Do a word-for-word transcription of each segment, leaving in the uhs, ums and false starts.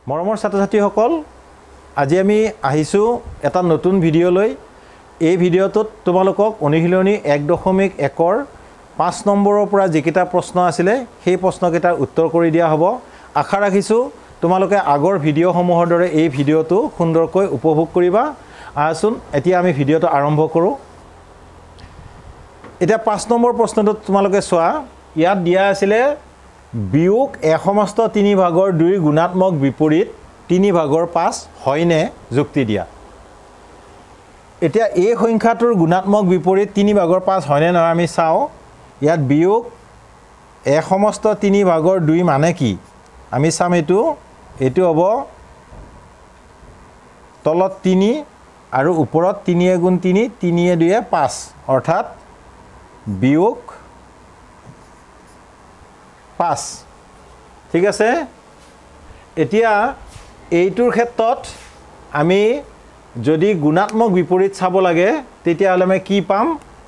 মৰমৰ ছাত্ৰ-ছাত্ৰীসকল আজি আমি আহিছো এটা নতুন ভিডিও লৈ এই ভিডিওটোত তোমালোকক অনুশীলনী এক দশমিক এক ৰ পাঁচ নম্বৰৰ পৰা যিকেইটা প্ৰশ্ন আছিল সেই প্ৰশ্নকেইটাৰ উত্তৰ কৰি দিয়া হ'ব আশা ৰাখিছো তোমালোকে আগৰ ভিডিওসমূহৰ দৰে এই ভিডিওটো সুন্দৰকৈ উপভোগ কৰিবা আহচোন এতিয়া আমি ভিডিওটো আৰম্ভ কৰো এতিয়া পাঁচ নম্বৰ প্ৰশ্নটো তোমালোকে চোৱা ইয়াত দিয়া আছিল বিয়োগ এ সমস্ত তিনি ভাগৰ দুই গুণাত্মক বিপৰীত তিনি ভাগৰ পাঁচ হয়নে যুক্তি দিয়া এতিয়া এই সংখ্যাটোৰ গুণাত্মক বিপৰীত তিনি ভাগৰ পাঁচ হয়নে নহয় আমি চাও ইয়াত বিয়োগ এ সমস্ত তিনি ভাগৰ দুই মানে কি আমি চাম এটো এটো হ'ব তলত তিনি আৰু ওপৰত তিনি গুণ তিনি তিনি দুই পাঁচ অৰ্থাৎ বিয়োগ পাঁচ ঠিক আছে এতিয়া এইটোৰ ক্ষেত্ৰত আমি যদি গুণাত্মক বিপৰীত চাব লাগে তেতিয়া হলে আমি কি পাম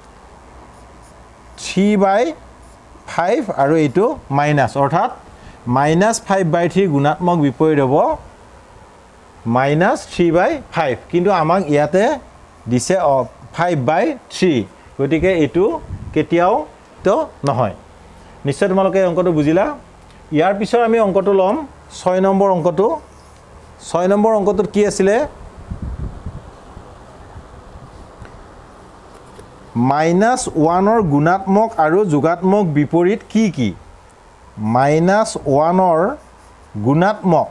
three by five আৰু এইটো মাইনাস অৰ্থাৎ minus five by three গুণাত্মক বিপৰীত হ'ব minus three by five কিন্তু আমাক ইয়াতে দিছে five by three গতিকে এইটো কেতিয়াও তো নহয় নিশ্চয় তোমালোকে অংকটো বুজিলা ইয়াৰ পিছৰ আমি অংকটো লম ছয় নম্বৰ অংকটো ছয় নম্বৰ অংকটোত কি আছিল minus one ৰ গুণাত্মক আৰু যোগাত্মক বিপৰীত কি কি minus one ৰ গুণাত্মক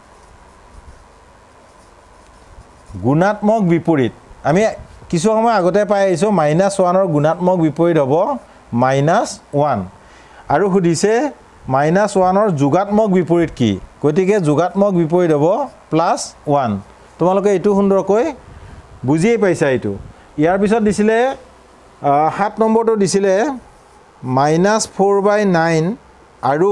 গুণাত্মক বিপৰীত আমি কিছু সময় আগতে পাই আইছো minus one ৰ গুণাত্মক বিপৰীত হ'ব minus one আৰু সুধিছে minus one ৰ যোগাত্মক বিপৰীত কি গতিকে যোগাত্মক বিপৰীত হ'ব plus one তোমালোকে এটো সুন্দৰকৈ বুজিয়ে পাইছা এটো ইয়াৰ পিছত দিছিলে সাত নম্বৰটো দিছিলে minus four by nine আৰু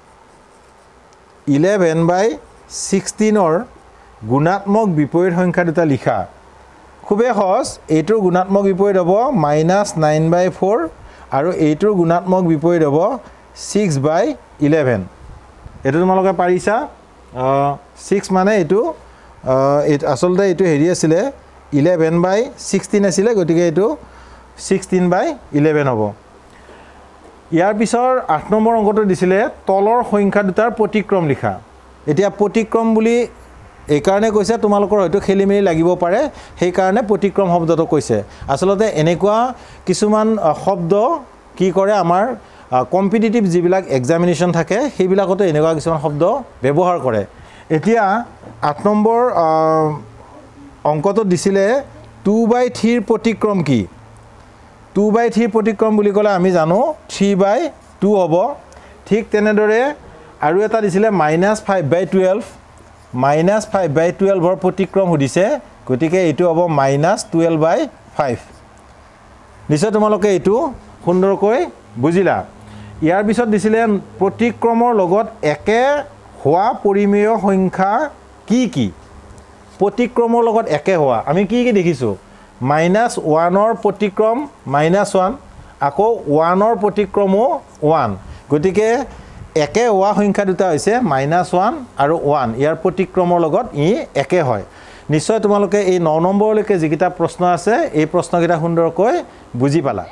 eleven by sixteen ৰ গুণাত্মক বিপৰীত সংখ্যা দুটা লিখা খুবে সহজ এইটোৰ গুণাত্মক বিপৰীত হ'ব minus nine by four আৰু এইটোৰ গুণাত্মক বিপৰীত হ'ব six by eleven এটো তোমালোকে পাৰিছা six মানে এটো আসলতে এটো হেৰি আছিল eleven by sixteen আছিল গতিকে এটো sixteen by eleven হ'ব ইয়াৰ পিছৰ আঠ নম্বৰ অংকটো দিছিলে তলৰ সংখ্যা দুটাৰ প্ৰতিক্ৰম লিখা এতিয়া প্ৰতিক্ৰম বুলি এই কাৰণে কৈছে তোমালোকৰ হয়তো খেলিমেলি লাগিব পাৰে সেই কাৰণে প্ৰতিক্ৰম শব্দটো কৈছে আসলতে এনেকুৱা কিছুমান শব্দ কি কৰে আমাৰ কম্পিটিটিভ যিবিলাক এক্সামিনেশন থাকে সেইবিলাকতো এনেকুৱা কিছুমান শব্দ ব্যৱহাৰ কৰে এতিয়া আঠ নম্বৰ অংকটো দিছিলে two by three ৰ প্ৰতিক্ৰম কি two by three প্ৰতিক্ৰম বুলি ক'লে আমি জানো three by two হ'ব ঠিক তেনেদৰে আৰু এটা দিছিলে minus five by twelve minus five by twelve ৰ প্ৰতিক্ৰম সুধিছে গতিকে এটো হ'ব minus twelve by five নিশ্চয় তোমালোকে এটো সুন্দৰকৈ বুজিলা ইয়াৰ পিছত দিছিলে প্ৰতিক্ৰমৰ লগত একে হোৱা পৰিমেয় সংখ্যা কি কি প্ৰতিক্ৰমৰ লগত একে হোৱা আমি কি কি দেখিছো minus one ৰ প্ৰতিক্ৰম minus one আকৌ one ৰ প্ৰতিক্ৰমো one গতিকে একে হোৱা সংখ্যা দুটা হৈছে minus one আৰু one ইয়াৰ প্ৰতিক্ৰমৰ লগত ই একে হয় নিশ্চয় তোমালোকে এই ন নম্বৰলৈকে যিকিটা প্ৰশ্ন আছে এই প্ৰশ্নকেইটা সুন্দৰকৈ বুজি পালা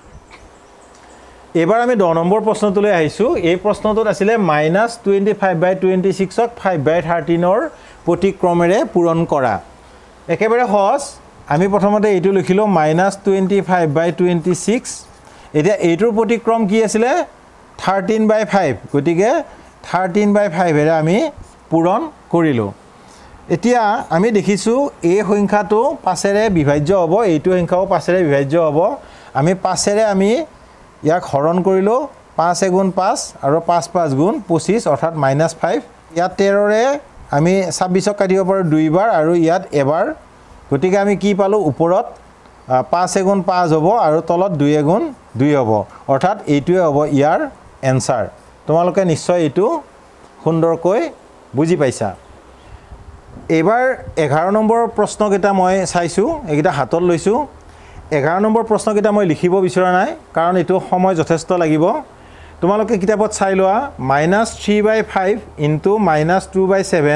এবাৰ আমি দহ নম্বৰ প্ৰশ্নটোলৈ আহিছো এই প্ৰশ্নটোত আছিল minus twenty-five by twenty-six ক five by thirteen ৰ প্ৰতিক্ৰমেৰে পূৰণ কৰা একেবাৰে সহজ আমি প্ৰথমতে এইটো লিখিলো minus twenty-five by twenty-six এতিয়া এইটোৰ প্ৰতিক্ৰম কি আছিল thirteen by five গতিকে thirteen by five এৰে আমি পূৰণ কৰিলো এতিয়া আমি দেখিছো এই সংখ্যাটো পাঁচেৰে বিভাজ্য হ'ব এইটো সংখ্যাও পাঁচেৰে বিভাজ্য হ'ব আমি পাঁচেৰে আমি ইয়াক হৰণ কৰিলো পাঁচ গুণ পাঁচ আৰু পাঁচ পাঁচ গুণ পঁচিছ অৰ্থাৎ minus five ইয়াত তেৰ ৰে আমি ছাব্বিশ ক কাটিব পাৰো দুইবাৰ আৰু ইয়াত এবাৰ গতিকে আমি কি পালো ওপৰত পাঁচ গুণ পাঁচ হ'ব আৰু তলত দুই গুণ দুই হ'ব অৰ্থাৎ এইটোৱে হ'ব ইয়াৰ এনসাৰ তোমালোকে নিশ্চয় এটো সুন্দৰকৈ বুজি পাইছা এবাৰ এঘাৰ নম্বৰ প্ৰশ্নকেইটা মই চাইছো এইকেইটা হাতত লৈছো এঘাৰ নম্বৰ প্ৰশ্নকেইটা মই লিখিব বিচৰা নাই কাৰণ এটো সময় যথেষ্ট লাগিব তোমালোকে কিতাপত চাই লোৱা minus three by five into minus two by seven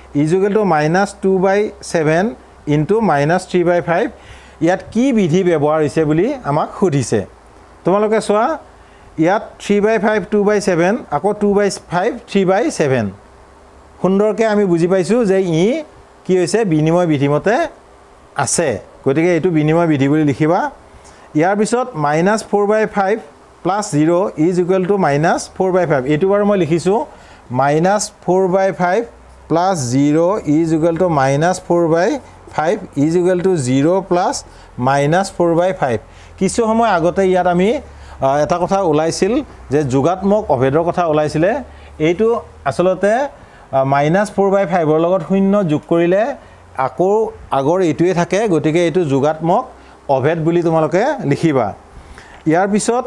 is equal to minus two by seven into minus three by five ইয়াত কি বিধি ব্যৱহাৰ হৈছে বুলি আমাক সুধিছে তোমালোকে চোৱা ইয়াত three by five two by seven আকৌ two by five three by seven সুন্দৰকৈ আমি বুজি পাইছোঁ যে ই কি হৈছে বিনিময় বিধিমতে আছে গতিকে এইটো বিনিময় বিধি বুলি লিখিবা ইয়াৰ পিছত minus four by five plus zero' is equal to minus four by five এইটো বাৰু মই লিখিছোঁ minus four by five plus zero' is equal to minus four by five is equal to zero' plus minus four by five কিছু সময় আগতে ইয়াত আমি এটা কথা ওলাইছিল যে যোগাত্মক অভেদৰ কথা ওলাইছিলে এইটো আচলতে মাইনাছ ফ'ৰ বাই ফাইভৰ লগত শূন্য যোগ কৰিলে আকৌ আগৰ এইটোৱে থাকে গতিকে এইটো যোগাত্মক অভেদ বুলি তোমালোকে লিখিবা ইয়াৰ পিছত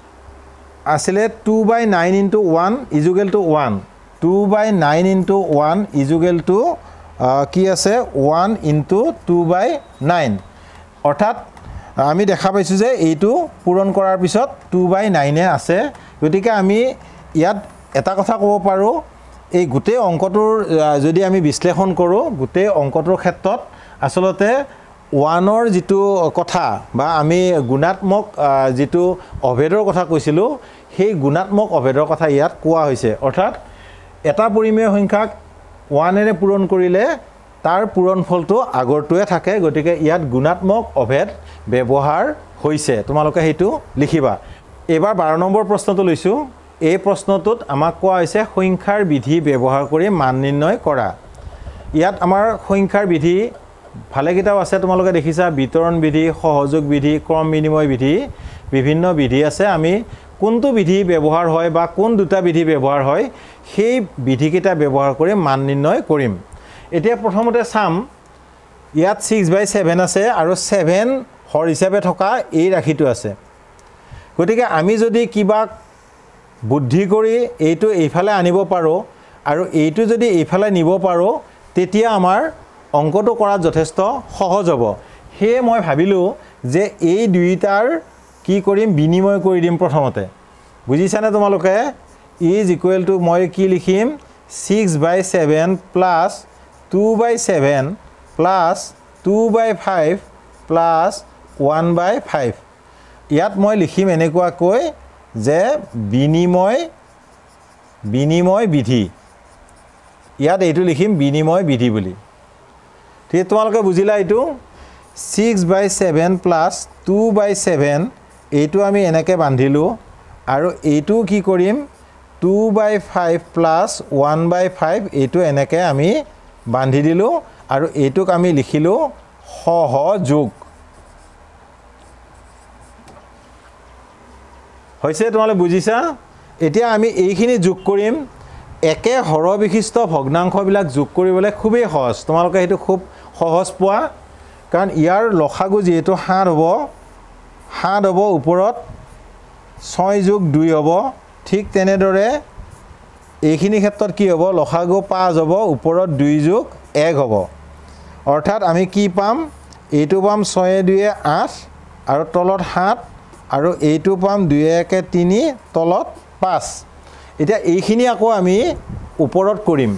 আছিলে two by nine into one is equal to one two by nine into one is equal to কি আছে one into two by nine অৰ্থাৎ আমি দেখা পাইছোঁ যে এইটো পূৰণ কৰাৰ পিছত টু বাই নাইনে আছে গতিকে আমি ইয়াত এটা কথা ক'ব পাৰোঁ এই গোটেই অংকটোৰ যদি আমি বিশ্লেষণ কৰোঁ গোটেই অংকটোৰ ক্ষেত্ৰত আচলতে ওৱানৰ যিটো কথা বা আমি গুণাত্মক যিটো অভেদৰ কথা কৈছিলোঁ সেই গুণাত্মক অভেদৰ কথা ইয়াত কোৱা হৈছে অৰ্থাৎ এটা পৰিমেয় সংখ্যাক ওৱানেৰে পূৰণ কৰিলে তাৰ পূৰণফলটো আগৰটোৱে থাকে গতিকে ইয়াত গুণাত্মক অভেদ ব্যৱহাৰ হৈছে তোমালোকে সেইটো লিখিবা এইবাৰ বাৰ নম্বৰ প্ৰশ্নটো লৈছোঁ এই প্ৰশ্নটোত আমাক কোৱা হৈছে সংখ্যাৰ বিধি ব্যৱহাৰ কৰি মান নিৰ্ণয় কৰা ইয়াত আমাৰ সংখ্যাৰ বিধি ভালেকেইটাও আছে তোমালোকে দেখিছা বিতৰণ বিধি সহযোগ বিধি ক্ৰম বিনিময় বিধি বিভিন্ন বিধি আছে আমি কোনটো বিধি ব্যৱহাৰ হয় বা কোন দুটা বিধি ব্যৱহাৰ হয় সেই বিধিকেইটা ব্যৱহাৰ কৰি মান নিৰ্ণয় কৰিম এতিয়া প্ৰথমতে চাম ইয়াত ছিক্স বাই ছেভেন আছে আৰু ছেভেন হৰ হিচাপে থকা এই ৰাশিটো আছে গতিকে আমি যদি কিবা বুদ্ধি কৰি এইটো এইফালে আনিব পাৰোঁ আৰু এইটো যদি এইফালে নিব পাৰোঁ তেতিয়া আমাৰ অংকটো কৰাত যথেষ্ট সহজ হ'ব সেয়ে মই ভাবিলোঁ যে এই দুইটাৰ কি কৰিম বিনিময় কৰি দিম প্ৰথমতে বুজিছানে তোমালোকে ইজ ইকুৱেল টু মই কি লিখিম six by seven plus two by seven plus two by five plus one by five ইয়াত মই লিখিম এনেকুৱাকৈ যে বিনিময় বিনিময় বিধি ইয়াত এইটো লিখিম বিনিময় বিধি বুলি ঠিক তোমালোকে বুজিলা এইটো six by seven plus two by seven এইটো আমি এনেকৈ বান্ধিলোঁ আৰু এইটো কি কৰিম two by five plus one by five এইটো এনেকৈ আমি বান্ধি দিলোঁ আৰু এইটোক আমি লিখিলোঁ সহযোগ হৈছে তোমালোকে বুজিছা এতিয়া আমি এইখিনি যোগ কৰিম একে হৰ বিশিষ্ট ভগ্নাংশবিলাক যোগ কৰিবলৈ খুবেই সহজ তোমালোকে সেইটো খুব সহজ পোৱা কাৰণ ইয়াৰ লসাগু যিহেতু সাত হ'ব সাত হ'ব ওপৰত ছয় যোগ দুই হ'ব ঠিক তেনেদৰে এইখিনি ক্ষেত্ৰত কি হ'ব লসাগু পাঁচ হ'ব ওপৰত দুই যোগ এক হ'ব অৰ্থাৎ আমি কি পাম এইটো পাম ছয়ে দুয়ে আঠ আৰু তলত সাত আৰু এইটো পাম দুই একে তিনি তলত পাঁচ এতিয়া এইখিনি আকৌ আমি ওপৰত কৰিম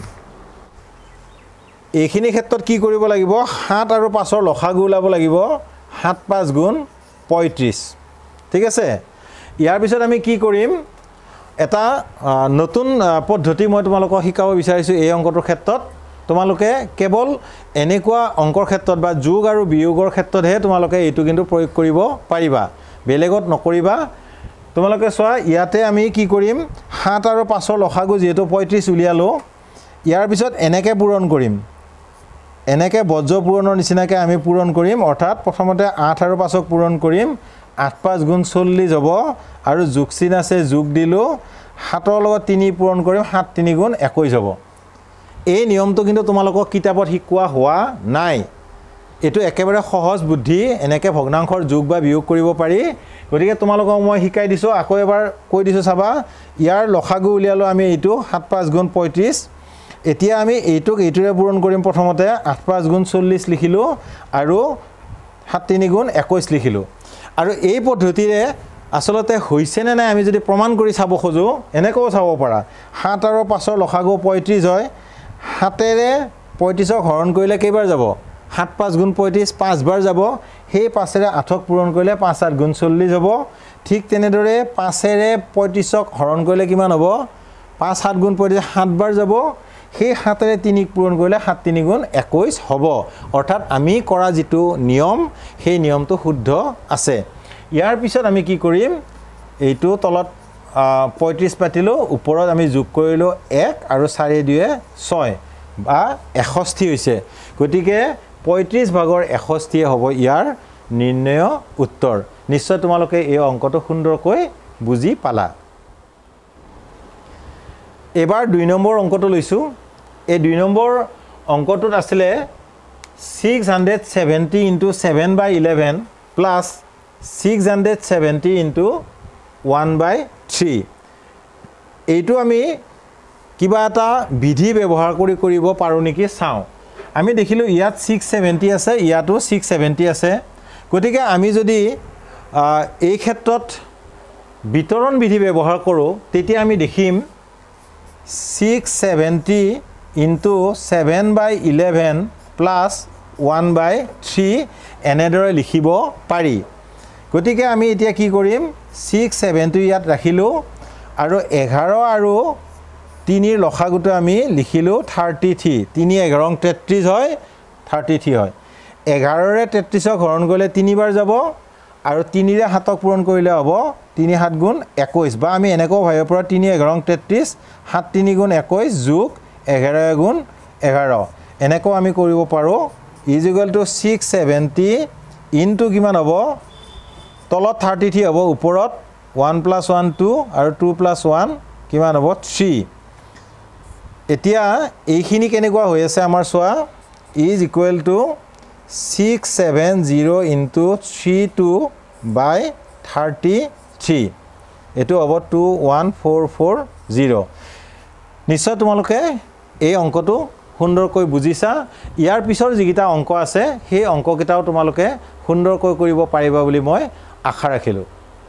এইখিনি ক্ষেত্ৰত কি কৰিব লাগিব সাত আৰু পাঁচৰ লসাগু ওলাব লাগিব সাত পাঁচ গুণ পঁয়ত্ৰিছ ঠিক আছে ইয়াৰ পিছত আমি কি কৰিম এটা নতুন পদ্ধতি মই তোমালোকক শিকাব বিচাৰিছোঁ এই অংকটোৰ ক্ষেত্ৰত তোমালোকে কেৱল এনেকুৱা অংকৰ ক্ষেত্ৰত বা যোগ আৰু বিয়োগৰ ক্ষেত্ৰতহে তোমালোকে এইটো কিন্তু প্ৰয়োগ কৰিব পাৰিবা বেলেগত নকৰিবা তোমালোকে চোৱা ইয়াতে আমি কি কৰিম সাত আৰু পাঁচৰ লসাগু যিহেতু পঁয়ত্ৰিছ উলিয়ালোঁ ইয়াৰ পিছত এনেকৈ পূৰণ কৰিম এনেকৈ বজ্ৰ পূৰণৰ নিচিনাকৈ আমি পূৰণ কৰিম অৰ্থাৎ প্ৰথমতে আঠ আৰু পাঁচক পূৰণ কৰিম আঠ পাঁচ গুণ চল্লিছ হ'ব আৰু যোগ চিন আছে যোগ দিলোঁ সাতৰ লগত তিনি পূৰণ কৰিম সাত তিনি গুণ একৈছ হ'ব এই নিয়মটো কিন্তু তোমালোকক কিতাপত শিকোৱা হোৱা নাই এইটো একেবাৰে সহজ বুদ্ধি এনেকৈ ভগ্নাংশৰ যোগ বা বিয়োগ কৰিব পাৰি গতিকে তোমালোকক মই শিকাই দিছোঁ আকৌ এবাৰ কৈ দিছোঁ চাবা ইয়াৰ লসাগু উলিয়ালোঁ আমি এইটো সাত পাঁচ গুণ পঁয়ত্ৰিছ এতিয়া আমি এইটোক এইটোৰে পূৰণ কৰিম প্ৰথমতে আঠ পাঁচ গুণ চল্লিছ লিখিলোঁ আৰু সাত তিনি গুণ একৈছ লিখিলোঁ আৰু এই পদ্ধতিৰে আসলতে হৈছেনে নাই আমি যদি প্ৰমাণ কৰি চাব খোজো এনেকৈ চাব পাৰা সাত আৰু পাঁচৰ লসাগু পঁয়ত্ৰিছ হয় সাতেৰে পঁয়ত্ৰিছক হৰণ কৰিলে কেইবাৰ যাব সাত পাঁচ গুণ পঁয়ত্ৰিছ পাঁচবাৰ যাব সেই পাঁচেৰে আঠক পূৰণ কৰিলে পাঁচ আঠ গুণ চল্লিছ হ'ব ঠিক তেনেদৰে পাঁচেৰে পঁয়ত্ৰিছক হৰণ কৰিলে কিমান হ'ব পাঁচ সাত গুণ পঁয়ত্ৰিছ সাতবাৰ যাব সেই সাতেৰে তিনিক পূৰণ কৰিলে সাত তিনি গুণ একৈছ হ'ব অৰ্থাৎ আমি কৰা যিটো নিয়ম সেই নিয়মটো শুদ্ধ আছে ইয়াৰ পিছত আমি কি কৰিম এইটো তলত পঁয়ত্ৰিছ পাতিলোঁ ওপৰত আমি যোগ কৰিলোঁ এক আৰু চাৰি দুয়ে ছয় বা এষষ্ঠি হৈছে গতিকে পঁয়ত্ৰিছ ভাগৰ এষষ্ঠিয়ে হ'ব ইয়াৰ নিৰ্ণয় উত্তৰ নিশ্চয় তোমালোকে এই অংকটো সুন্দৰকৈ বুজি পালা এবাৰ দুই নম্বৰ অংকটো লৈছোঁ এই দুই নম্বৰ অংকটোত আছিলে six hundred seventy into seven by eleven plus six hundred seventy into one by three এইটো আমি কিবা এটা বিধি ব্যৱহাৰ কৰি কৰিব পাৰোঁ নেকি চাওঁ আমি দেখিলোঁ ইয়াত ছিক্স ছেভেণ্টি আছে ইয়াতো ছিক্স ছেভেণ্টি আছে গতিকে আমি যদি এই ক্ষেত্ৰত বিতৰণ বিধি ব্যৱহাৰ কৰোঁ তেতিয়া আমি দেখিম six seventy into seven by eleven plus one by three এনেদৰে লিখিব পাৰি গতিকে আমি এতিয়া কি কৰিম ছিক্স ছেভেণ্টি ইয়াত ৰাখিলোঁ আৰু এঘাৰ আৰু তিনিৰ লসাগুটো আমি লিখিলোঁ থাৰ্টি থ্ৰী তিনি এঘাৰ তেত্ৰিছ হয় থাৰ্টি থ্ৰী হয় এঘাৰৰে তেত্ৰিছক হৰণ কৰিলে তিনিবাৰ যাব আৰু তিনিৰে সাতক পূৰণ কৰিলে হ'ব তিনি সাত গুণ একৈছ বা আমি এনেকৈও ভাবিব পাৰোঁ তিনি এঘাৰ তেত্ৰিছ সাত তিনি গুণ একৈছ যোগ এঘাৰ গুণ এঘাৰ এনেকৈ আমি কৰিব পাৰোঁ is equal to six seventy into কিমান হ'ব তলত থাৰ্টি থ্ৰী হ'ব ওপৰত ওৱান প্লাছ ওৱান টু আৰু টু প্লাছ ওৱান কিমান হ'ব থ্ৰী এতিয়া এইখিনি কেনেকুৱা হৈ আছে আমাৰ চোৱা is equal to six seven zero' into three two by thirty three এইটো হ'ব two one four four zero' নিশ্চয় তোমালোকে এই অংকটো সুন্দৰকৈ বুজিছা ইয়াৰ পিছৰ যিকেইটা অংক আছে সেই অংককেইটাও তোমালোকে সুন্দৰকৈ কৰিব পাৰিবা বুলি মই আশা ৰাখিলোঁ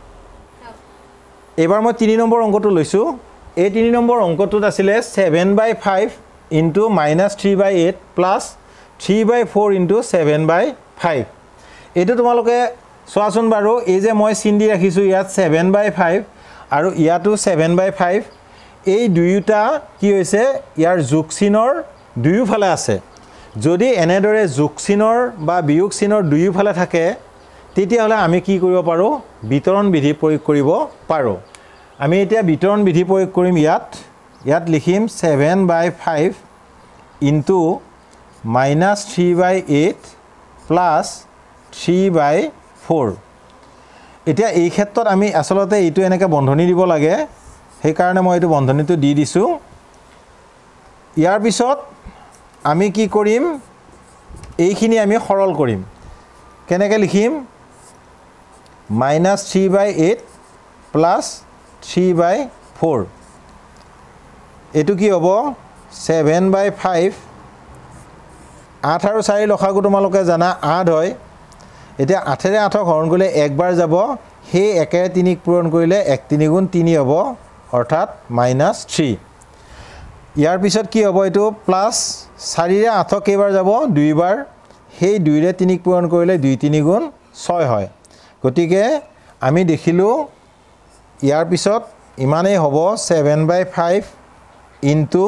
এইবাৰ মই তিনি নম্বৰ অংকটো লৈছোঁ এই তিনি নম্বৰ অংকটোত আছিলে seven by five into minus three by eight plus three by four into seven by five এইটো তোমালোকে চোৱাচোন বাৰু এই যে মই চিন দি ৰাখিছোঁ ইয়াত ছেভেন বাই ফাইভ আৰু ইয়াতো ছেভেন বাই ফাইভ এই দুয়োটা কি হৈছে ইয়াৰ যোগ চিনৰ দুয়োফালে আছে যদি এনেদৰে যোগ চিনৰ বা বিয়োগ চিনৰ দুয়োফালে থাকে তেতিয়াহ'লে আমি কি কৰিব পাৰোঁ বিতৰণ বিধি প্ৰয়োগ কৰিব পাৰোঁ আমি এতিয়া বিতৰণ বিধি প্ৰয়োগ কৰিম ইয়াত ইয়াত লিখিম seven by five into minus three by eight plus three by four এতিয়া এই ক্ষেত্ৰত আমি আচলতে এইটো এনেকৈ বন্ধনী দিব লাগে সেইকাৰণে মই এইটো বন্ধনীটো দি দিছোঁ ইয়াৰ পিছত আমি কি কৰিম এইখিনি আমি সৰল কৰিম কেনেকৈ লিখিম minus three by eight plus three by four এইটো কি হ'ব ছেভেন বাই ফাইভ আঠ আৰু চাৰি লসাগু তোমালোকে জানা আঠ হয় এতিয়া আঠেৰে আঠক হৰণ কৰিলে একবাৰ যাব সেই একেৰে তিনিক পূৰণ কৰিলে এক তিনি গুণ তিনি হ'ব অৰ্থাৎ মাইনাছ থ্ৰী ইয়াৰ পিছত কি হ'ব এইটো প্লাছ চাৰিৰে আঠক কেইবাৰ যাব দুইবাৰ সেই দুইৰে তিনিক পূৰণ কৰিলে দুই তিনি গুণ ছয় হয় গতিকে আমি দেখিলোঁ ইয়াৰ পিছত ইমানেই হ'ব ছেভেন বাই ফাইভ ইনটু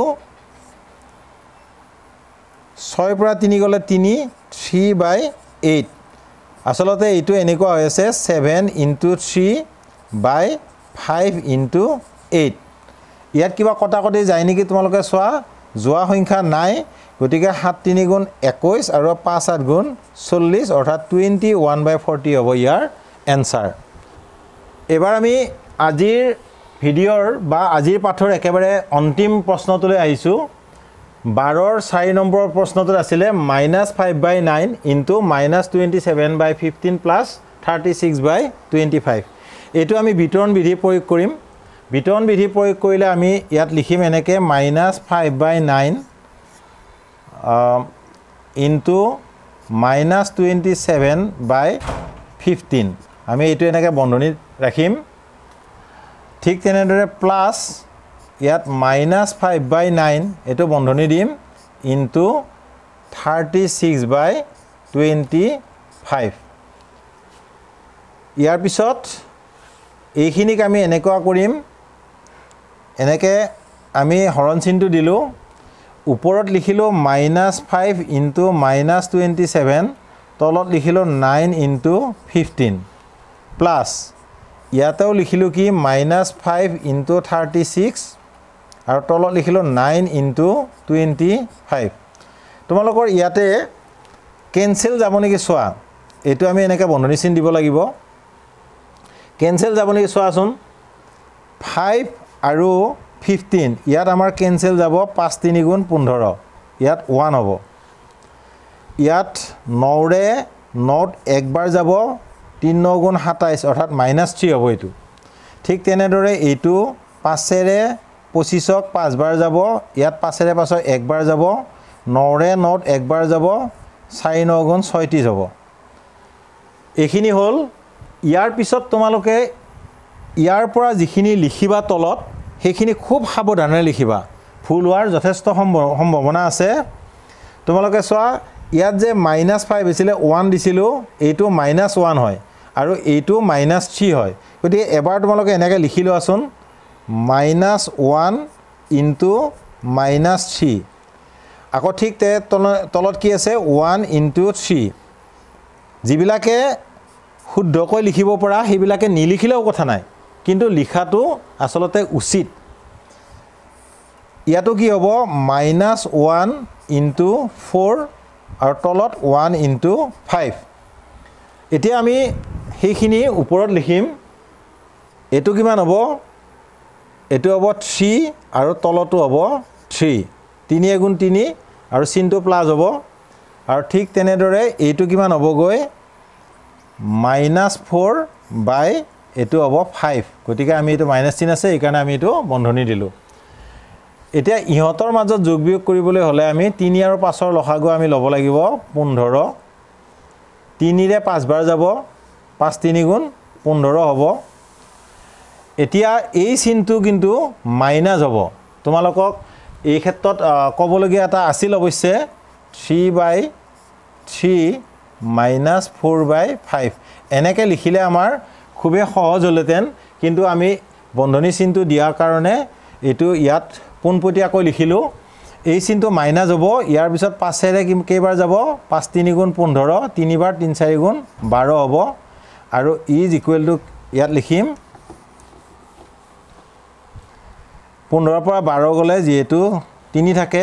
ছয়ৰ পৰা তিনি গ'লে তিনি থ্ৰী বাই এইট আচলতে এইটো এনেকুৱা হৈ আছে seven into three by five into eight ইয়াত কিবা কটা কটি যায় নেকি তোমালোকে চোৱা যোৱা সংখ্যা নাই গতিকে সাত তিনি গুণ একৈছ আৰু পাঁচ আঠ গুণ চল্লিছ অৰ্থাৎ টুৱেণ্টি ওৱান বাই ফৰ্টি হ'ব ইয়াৰ এনচাৰ এবাৰ আমি আজিৰ ভিডিঅ'ৰ বা আজিৰ পাঠৰ একেবাৰে অন্তিম প্ৰশ্নটোলৈ আহিছোঁ বাৰৰ চাৰি নম্বৰৰ প্ৰশ্নটোত আছিলে minus five by nine into minus twenty seven by fifteen plus thirty six by twenty five এইটো আমি বিতৰণ বিধি প্ৰয়োগ কৰিম বিতৰণ বিধি প্ৰয়োগ কৰিলে আমি ইয়াত লিখিম এনেকৈ minus five by nine into minus twenty seven by fifteen আমি এইটো এনেকৈ বন্ধনীত ৰাখিম ঠিক তেনেদৰে প্লাছ ইয়াত মাইনাছ ফাইভ বাই নাইন এইটো বন্ধনী দিম into thirty six by twenty five ইয়াৰ পিছত এইখিনিক আমি এনেকুৱা কৰিম এনেকৈ আমি হৰণ চিনটো দিলোঁ ওপৰত লিখিলোঁ minus five into minus twenty seven তলত লিখিলোঁ নাইন ইনটু ফিফটিন প্লাছ ইয়াতেও লিখিলোঁ কি minus five into thirty six আৰু তলত লিখিলোঁ নাইন ইনটু টুৱেণ্টি ফাইভ তোমালোকৰ ইয়াতে কেনচেল যাব নেকি চোৱা এইটো আমি এনেকৈ বন্ধনী চিন দিব লাগিব কেনচেল যাব নেকি চোৱাচোন ফাইভ আৰু ফিফটিন ইয়াত আমাৰ কেনচেল যাব পাঁচ তিনি গুণ পোন্ধৰ ইয়াত ওৱান হ'ব ইয়াত নৰে নট একবাৰ যাব তিনি ন গুণ সাতাইছ অৰ্থাৎ মাইনাছ থ্ৰী হ'ব এইটো ঠিক তেনেদৰে এইটো পাঁচেৰে পঁচিছক পাঁচবাৰ যাব ইয়াত পাঁচেৰে পাঁচক একবাৰ যাব নৰে নট একবাৰ যাব চাৰি ন গুণ ছয়ত্ৰিছ হ'ব এইখিনি হ'ল ইয়াৰ পিছত তোমালোকে ইয়াৰ পৰা যিখিনি লিখিবা তলত সেইখিনি খুব সাৱধানে লিখিবা ভুল হোৱাৰ যথেষ্ট সম্ভাৱনা আছে তোমালোকে চোৱা ইয়াত যে মাইনাছ ফাইভ হৈছিলে ওৱান দিছিলোঁ এইটো মাইনাছ ওৱান হয় আৰু এইটো মাইনাছ থ্ৰী হয় গতিকে এবাৰ তোমালোকে এনেকৈ লিখি লোৱাচোন minus one into minus three আকৌ ঠিক তে তলত কি আছে ওৱান ইনটু থ্ৰী যিবিলাকে শুদ্ধকৈ লিখিব পৰা সেইবিলাকে নিলিখিলেও কথা নাই কিন্তু লিখাটো আচলতে উচিত ইয়াতো কি হ'ব মাইনাছ ওৱান ইনটু ফ'ৰ আৰু তলত ওৱান ইনটু ফাইভ এতিয়া আমি সেইখিনি ওপৰত লিখিম এইটো কিমান হ'ব এইটো হ'ব থ্ৰী আৰু তলতো হ'ব থ্ৰী তিনি এগুণ তিনি আৰু চিনটো প্লাছ হ'ব আৰু ঠিক তেনেদৰে এইটো কিমান হ'বগৈ মাইনাছ ফ'ৰ বাই এইটো হ'ব ফাইভ গতিকে আমি এইটো মাইনাছ চিন আছে এইকাৰণে আমি এইটো বন্ধনী দিলোঁ এতিয়া ইহঁতৰ মাজত যোগ বিয়োগ কৰিবলৈ হ'লে আমি তিনি আৰু পাঁচৰ লসাগু আমি ল'ব লাগিব পোন্ধৰ তিনিৰে পাঁচবাৰ যাব পাঁচ তিনি গুণ পোন্ধৰ হ'ব এতিয়া এই চিনটো কিন্তু মাইনাছ হ'ব তোমালোকক এই ক্ষেত্ৰত ক'বলগীয়া এটা আছিল অৱশ্যে three by three minus four by five এনেকৈ লিখিলে আমাৰ খুবেই সহজ হ'লহেঁতেন কিন্তু আমি বন্ধনী চিনটো দিয়াৰ কাৰণে এইটো ইয়াত পোনপটীয়াকৈ লিখিলোঁ এই চিনটো মাইনাছ হ'ব ইয়াৰ পিছত পাঁচেৰে কেইবাৰ যাব পাঁচ তিনি গুণ পোন্ধৰ তিনিবাৰ তিনি চাৰি গুণ বাৰ হ'ব আৰু ইজ ইকুৱেল টু ইয়াত লিখিম পোন্ধৰৰ পৰা বাৰ গ'লে যিহেতু তিনি থাকে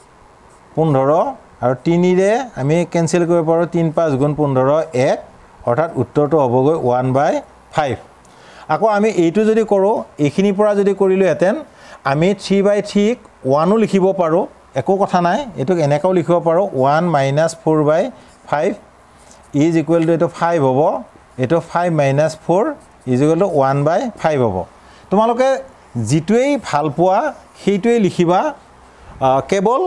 পোন্ধৰ আৰু তিনিৰে আমি কেনচেল কৰিব পাৰোঁ তিনি পাঁচ গুণ পোন্ধৰ এক অৰ্থাৎ উত্তৰটো হ'বগৈ ওৱান বাই ফাইভ আকৌ আমি এইটো যদি কৰোঁ এইখিনিৰ পৰা যদি কৰিলোঁহেঁতেন আমি থ্ৰী বাই থ্ৰীক ওৱানো লিখিব পাৰোঁ একো কথা নাই এইটোক এনেকৈও লিখিব পাৰোঁ one minus four by five is equal to এইটো ফাইভ হ'ব এইটো five minus four is equal to one by five হ'ব তোমালোকে যিটোৱেই ভাল পোৱা সেইটোৱেই লিখিবা কেৱল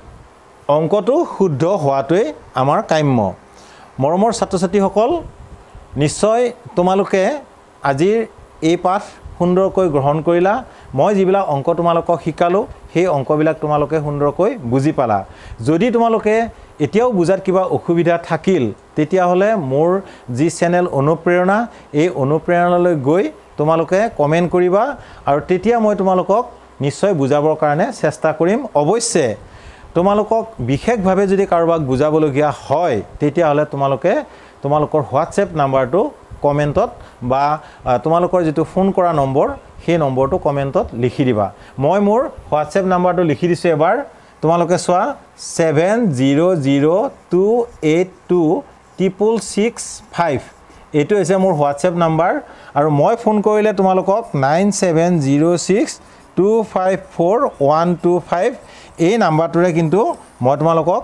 অংকটো শুদ্ধ হোৱাটোৱেই আমাৰ কাম্য মৰমৰ ছাত্ৰ ছাত্ৰীসকল নিশ্চয় তোমালোকে আজিৰ এই পাঠ সুন্দৰকৈ গ্ৰহণ কৰিলা মই যিবিলাক অংক তোমালোকক শিকালোঁ সেই অংকবিলাক তোমালোকে সুন্দৰকৈ বুজি পালা যদি তোমালোকে এতিয়াও বুজাত কিবা অসুবিধা থাকিল তেতিয়াহ'লে মোৰ যি চেনেল অনুপ্ৰেৰণা এই অনুপ্ৰেৰণালৈ গৈ তোমালোকে কমেণ্ট কৰিবা আৰু তেতিয়া মই তোমালোকক নিশ্চয় বুজাবৰ কাৰণে চেষ্টা কৰিম অৱশ্যে তোমালোকক বিশেষভাৱে যদি কাৰোবাক বুজাবলগীয়া হয় তেতিয়াহ'লে তোমালোকে তোমালোকৰ হোৱাটছএপ নাম্বাৰটো কমেণ্টত বা তোমালোকৰ যিটো ফোন কৰা নম্বৰ সেই নম্বৰটো কমেণ্টত লিখি দিবা মই মোৰ হোৱাটছএপ নাম্বাৰটো লিখি দিছোঁ এবাৰ তোমালোকে চোৱা seven zero' zero' two eight two triple six five এইটো হৈছে মোৰ হোৱাটছএপ নাম্বাৰ আৰু মই ফোন কৰিলে তোমালোকক nine seven zero' six two five four one two five এই নাম্বাৰটোৰে কিন্তু মই তোমালোকক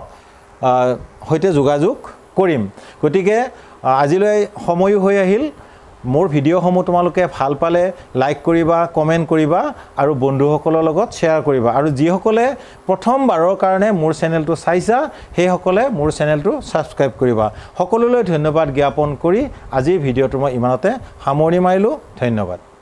সৈতে যোগাযোগ কৰিম গতিকে আজিলৈ সময়ো হৈ আহিল মোৰ ভিডিঅ'সমূহ তোমালোকে ভাল পালে লাইক কৰিবা কমেণ্ট কৰিবা আৰু বন্ধুসকলৰ লগত শ্বেয়াৰ কৰিবা আৰু যিসকলে প্ৰথমবাৰৰ কাৰণে মোৰ চেনেলটো চাইছা সেইসকলে মোৰ চেনেলটো ছাবস্ক্ৰাইব কৰিবা সকলোলৈ ধন্যবাদ জ্ঞাপন কৰি আজিৰ ভিডিঅ'টো মই ইমানতে সামৰণি মাৰিলোঁ ধন্যবাদ